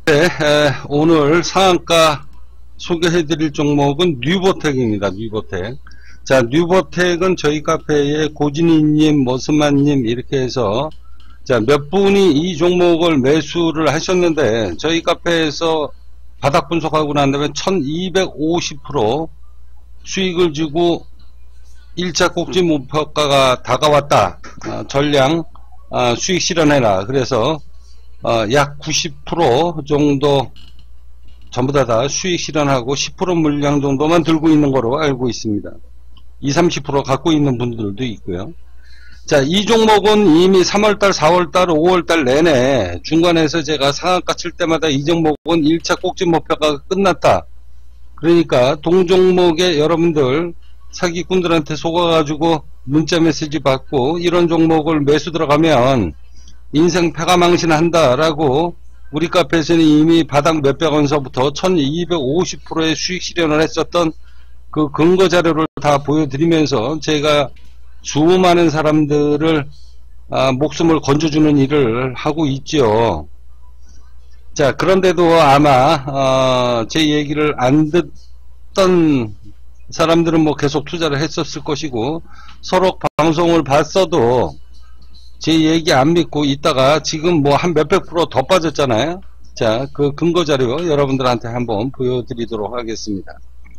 네, 오늘 상한가 소개해드릴 종목은 뉴보텍입니다. 뉴보텍. 자, 뉴보텍은 저희 카페에 고진희님, 머스만님 이렇게 해서 자, 몇 분이 이 종목을 매수를 하셨는데 저희 카페에서 바닥 분석하고 난 다음에 1250% 수익을 주고 1차 꼭지 목표가가 다가왔다. 전량 수익 실현해라. 그래서 약 90% 정도 전부 다 수익 실현하고 10% 물량 정도만 들고 있는 거로 알고 있습니다. 20, 30% 갖고 있는 분들도 있고요. 자, 이 종목은 이미 3월달, 4월달, 5월달 내내 중간에서 제가 상한가 칠 때마다 이 종목은 1차 꼭지 목표가 끝났다. 그러니까 동종목에 여러분들 사기꾼들한테 속아가지고 문자 메시지 받고 이런 종목을 매수 들어가면 인생 패가망신한다 라고 우리 카페에서는 이미 바닥 몇백원서부터 1250%의 수익 실현을 했었던 그 근거 자료를 다 보여드리면서 제가 수많은 사람들을 목숨을 건져주는 일을 하고 있죠. 자, 그런데도 아마 제 얘기를 안 듣던 사람들은 뭐 계속 투자를 했었을 것이고 서로 방송을 봤어도 제 얘기 안 믿고 있다가 지금 뭐 한 몇백 프로 더 빠졌잖아요. 자, 그 근거 자료 여러분들한테 한번 보여드리도록 하겠습니다.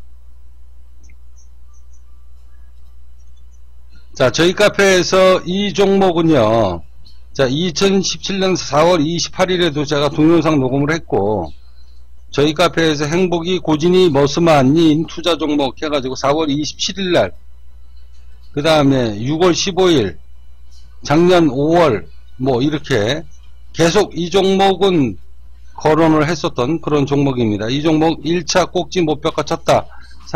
자, 저희 카페에서 이 종목은요, 자, 2017년 4월 28일에도 제가 동영상 녹음을 했고, 저희 카페에서 행복이 고진희 머스만님 투자 종목 해가지고 4월 27일날, 그 다음에 6월 15일, 작년 5월, 뭐 이렇게 계속 이 종목은 거론을 했었던 그런 종목입니다. 이 종목 1차 꼭지 목표가 쳤다.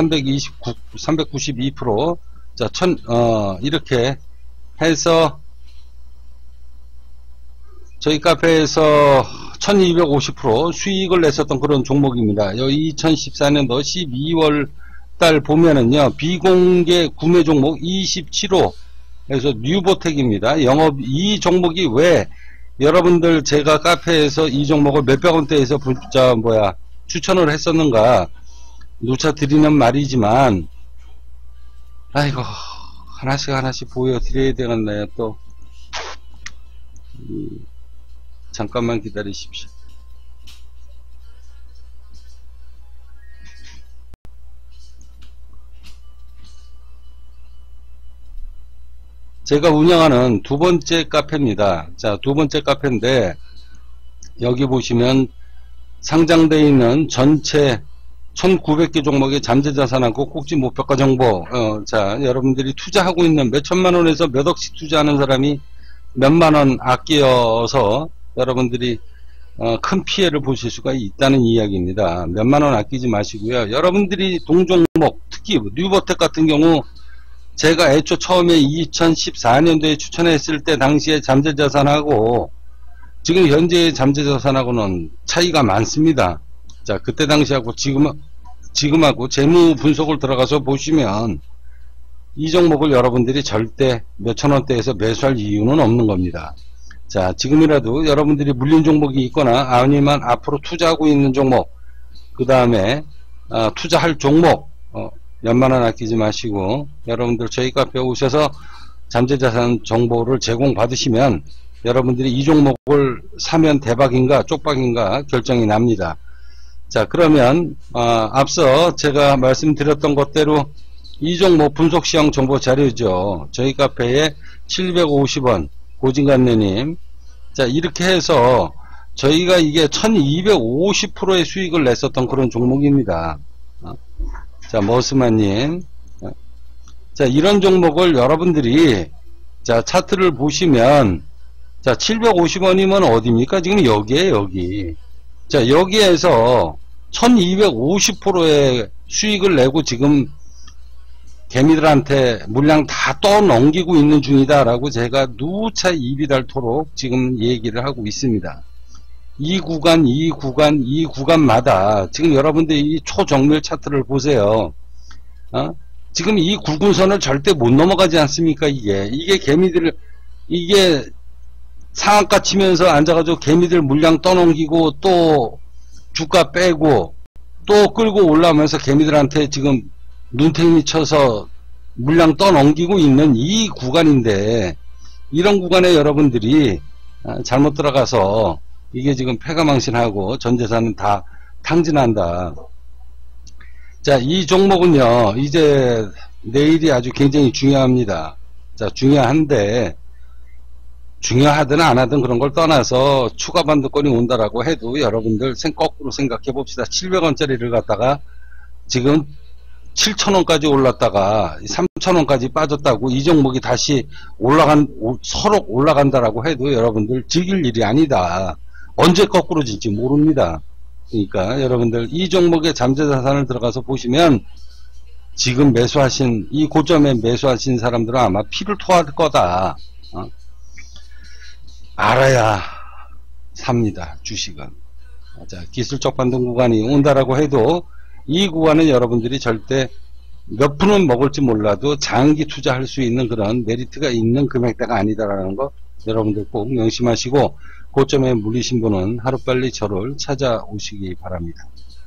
392%. 자, 이렇게 해서 저희 카페에서 1250% 수익을 냈었던 그런 종목입니다. 2014년도 12월 달 보면은요, 비공개 구매 종목 27호, 그래서 뉴보텍입니다. 영업, 이 종목이 왜 여러분들 제가 카페에서 이 종목을 몇백원대에서 추천을 했었는가, 누차 드리는 말이지만, 아이고, 하나씩 보여드려야 되겠네요, 또. 잠깐만 기다리십시오. 제가 운영하는 두 번째 카페입니다. 자, 두 번째 카페인데, 여기 보시면 상장되어 있는 전체 1900개 종목의 잠재자산하고 꼭지 목표가 정보. 자, 여러분들이 투자하고 있는 몇천만원에서 몇억씩 투자하는 사람이 몇만원 아껴서 여러분들이 큰 피해를 보실 수가 있다는 이야기입니다. 몇만원 아끼지 마시고요. 여러분들이 동종목, 특히 뉴보텍 같은 경우 제가 애초 처음에 2014년도에 추천했을 때 당시에 잠재자산하고 지금 현재의 잠재자산하고는 차이가 많습니다. 자, 그때 당시하고 지금하고 재무 분석을 들어가서 보시면 이 종목을 여러분들이 절대 몇천원대에서 매수할 이유는 없는 겁니다. 자, 지금이라도 여러분들이 물린 종목이 있거나 아니면 앞으로 투자하고 있는 종목, 그 다음에 투자할 종목, 몇만원 아끼지 마시고 여러분들 저희 카페에 오셔서 잠재자산 정보를 제공받으시면 여러분들이 이 종목을 사면 대박인가 쪽박인가 결정이 납니다. 자, 그러면 앞서 제가 말씀드렸던 것대로 이 종목 분석시황 정보 자료죠. 저희 카페에 750원 고진관내님. 자, 이렇게 해서 저희가 이게 1250%의 수익을 냈었던 그런 종목입니다. 자, 머스만님. 자, 이런 종목을 여러분들이 자, 차트를 보시면 자, 750원이면 어디입니까? 지금 여기에요, 여기. 자, 여기에서 1250%의 수익을 내고 지금 개미들한테 물량 다 떠넘기고 있는 중이다라고 제가 누차 입이 닳도록 지금 얘기를 하고 있습니다. 이 구간마다 지금 여러분들이 이 초정밀 차트를 보세요. 지금 이 굵은선을 절대 못 넘어가지 않습니까? 이게 개미들, 이게 상한가 치면서 앉아가지고 개미들 물량 떠넘기고 또 주가 빼고 또 끌고 올라오면서 개미들한테 지금 눈탱이 쳐서 물량 떠넘기고 있는 이 구간인데, 이런 구간에 여러분들이 잘못 들어가서 이게 지금 패가망신하고 전재산은 다 탕진한다. 자, 이 종목은요, 이제 내일이 아주 굉장히 중요합니다. 자, 중요한데, 중요하든 안 하든 그런 걸 떠나서 추가 반도권이 온다라고 해도 여러분들 거꾸로 생각해 봅시다. 700원짜리를 갖다가 지금 7,000원까지 올랐다가 3,000원까지 빠졌다고 이 종목이 다시 서로 올라간다라고 해도 여러분들 즐길 일이 아니다. 언제 거꾸로 질지 모릅니다. 그러니까 여러분들 이 종목의 잠재자산을 들어가서 보시면 지금 매수하신, 이 고점에 매수하신 사람들은 아마 피를 토할 거다. 알아야 삽니다. 주식은. 자, 기술적 반등 구간이 온다라고 해도 이 구간은 여러분들이 절대 몇 푼은 먹을지 몰라도 장기 투자할 수 있는 그런 메리트가 있는 금액대가 아니다라는 거 여러분들 꼭 명심하시고, 고점에 물리신 분은 하루빨리 저를 찾아오시기 바랍니다.